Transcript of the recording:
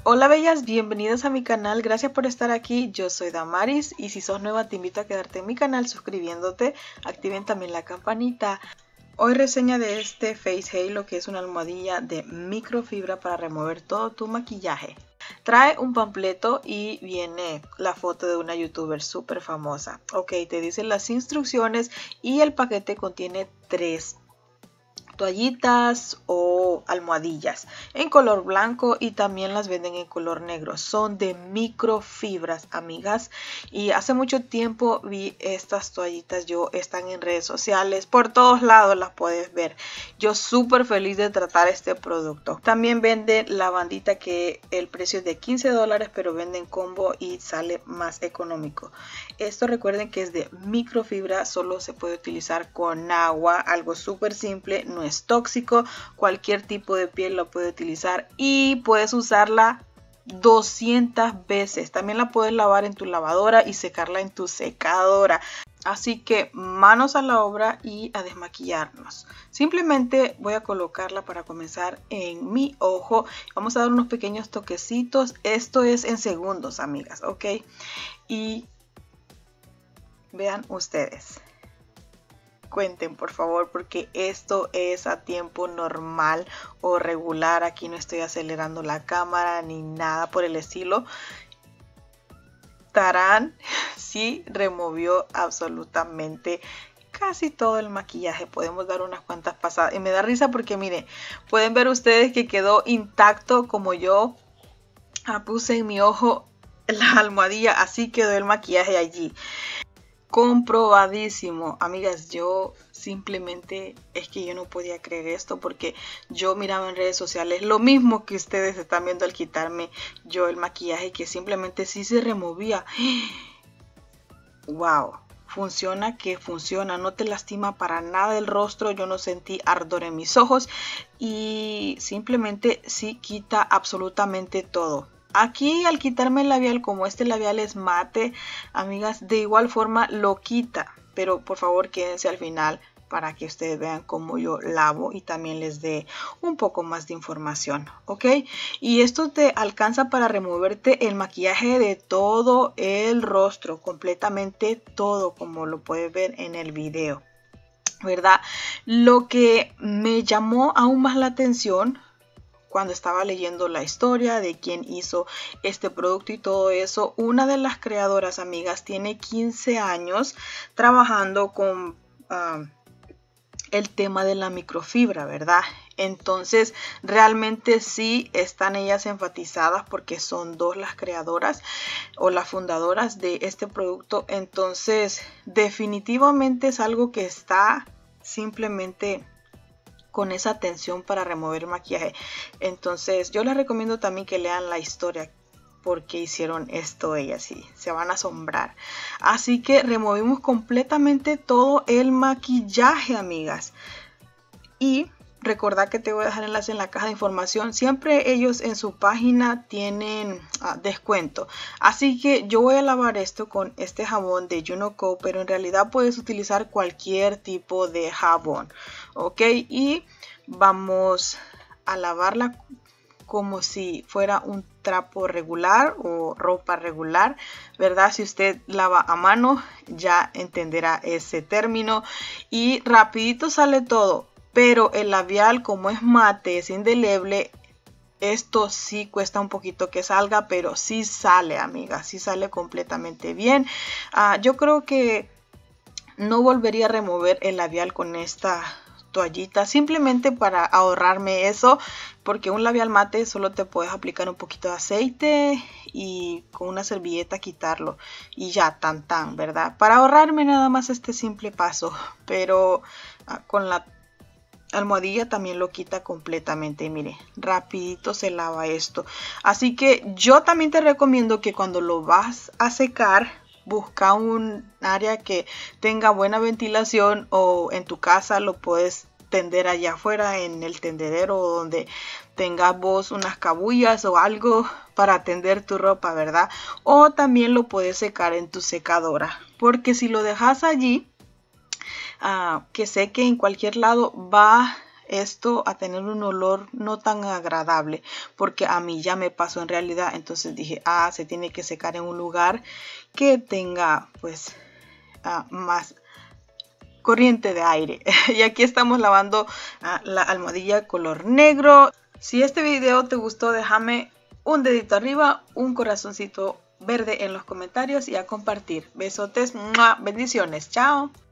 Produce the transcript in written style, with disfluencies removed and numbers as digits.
Hola bellas, bienvenidas a mi canal, gracias por estar aquí, yo soy Damaris y si sos nueva te invito a quedarte en mi canal suscribiéndote, activen también la campanita. Hoy reseña de este Face Halo, que es una almohadilla de microfibra para remover todo tu maquillaje. Trae un panfleto y viene la foto de una youtuber súper famosa. Ok, te dicen las instrucciones y el paquete contiene 3 toallitas o almohadillas en color blanco y también las venden en color negro. Son de microfibras, amigas, y hace mucho tiempo vi estas toallitas. Están en redes sociales, por todos lados las puedes ver. Yo súper feliz de tratar este producto. También venden la bandita, que el precio es de $15, pero venden combo y sale más económico. Esto recuerden que es de microfibra, solo se puede utilizar con agua, algo súper simple, no es tóxico, cualquier tipo de piel lo puede utilizar y puedes usarla 200 veces. También la puedes lavar en tu lavadora y secarla en tu secadora. Así que manos a la obra y a desmaquillarnos. Simplemente voy a colocarla para comenzar en mi ojo. Vamos a dar unos pequeños toquecitos. Esto es en segundos, amigas, ¿ok? Y vean ustedes. Cuenten por favor, porque esto es a tiempo normal o regular. Aquí no estoy acelerando la cámara ni nada por el estilo. Tarán, sí removió absolutamente casi todo el maquillaje. Podemos dar unas cuantas pasadas y me da risa porque miren, pueden ver ustedes que quedó intacto como yo puse en mi ojo la almohadilla. Así quedó el maquillaje allí. Comprobadísimo, amigas. Yo simplemente es que yo no podía creer esto, porque yo miraba en redes sociales lo mismo que ustedes están viendo al quitarme yo el maquillaje, que simplemente sí se removía. Wow, funciona, que funciona, no te lastima para nada el rostro. Yo no sentí ardor en mis ojos y simplemente sí quita absolutamente todo. Aquí al quitarme el labial, como este labial es mate, amigas, de igual forma lo quita. Pero por favor quédense al final para que ustedes vean cómo yo lavo y también les dé un poco más de información, ¿ok? Y esto te alcanza para removerte el maquillaje de todo el rostro, completamente todo, como lo puedes ver en el video, ¿verdad? Lo que me llamó aún más la atención cuando estaba leyendo la historia de quién hizo este producto y todo eso, una de las creadoras, amigas, tiene 15 años trabajando con el tema de la microfibra, ¿verdad? Entonces realmente sí están ellas enfatizadas, porque son dos las creadoras o las fundadoras de este producto. Entonces definitivamente es algo que está simplemente con esa atención para remover maquillaje. Entonces yo les recomiendo también que lean la historia, porque hicieron esto ellas, y se van a asombrar. Así que removimos completamente todo el maquillaje, amigas. Y recordad que te voy a dejar enlace en la caja de información. Siempre ellos en su página tienen descuento. Así que yo voy a lavar esto con este jabón de Juno Co, pero en realidad puedes utilizar cualquier tipo de jabón, ok. Y vamos a lavarla como si fuera un trapo regular o ropa regular, ¿verdad? Si usted lava a mano ya entenderá ese término. Y rapidito sale todo. Pero el labial, como es mate, es indeleble, esto sí cuesta un poquito que salga, pero sí sale, amiga, sí sale completamente bien. Yo creo que no volvería a remover el labial con esta toallita, simplemente para ahorrarme eso, porque un labial mate solo te puedes aplicar un poquito de aceite y con una servilleta quitarlo y ya, tan, ¿verdad? Para ahorrarme nada más este simple paso, pero con la almohadilla también lo quita completamente. Y mire, rapidito se lava esto. Así que yo también te recomiendo que cuando lo vas a secar, busca un área que tenga buena ventilación, o en tu casa lo puedes tender allá afuera en el tendedero, donde tengas vos unas cabullas o algo para tender tu ropa, ¿verdad? O también lo puedes secar en tu secadora, porque si lo dejas allí que seque en cualquier lado, va esto a tener un olor no tan agradable, porque a mí ya me pasó en realidad. Entonces dije, se tiene que secar en un lugar que tenga pues más corriente de aire. Y aquí estamos lavando la almohadilla color negro. Si este video te gustó, déjame un dedito arriba, un corazoncito verde en los comentarios y a compartir. Besotes, bendiciones, chao.